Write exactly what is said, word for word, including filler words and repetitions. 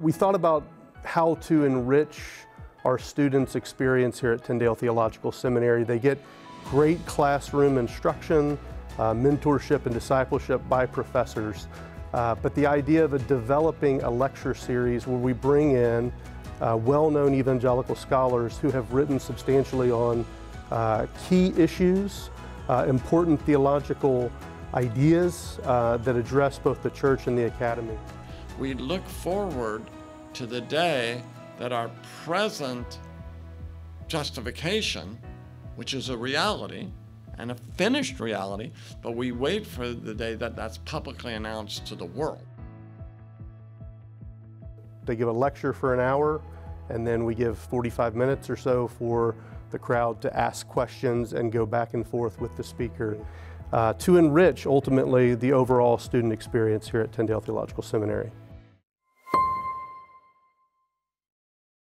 we thought about how to enrich our students' experience here at Tyndale Theological Seminary. They get great classroom instruction, uh, mentorship and discipleship by professors. Uh, but the idea of a developing a lecture series where we bring in uh, well-known evangelical scholars who have written substantially on uh, key issues, uh, important theological ideas uh, that address both the church and the academy. We look forward to the day that our present justification, which is a reality and a finished reality, but we wait for the day that that's publicly announced to the world. They give a lecture for an hour, and then we give forty-five minutes or so for the crowd to ask questions and go back and forth with the speaker uh, to enrich, ultimately, the overall student experience here at Tyndale Theological Seminary.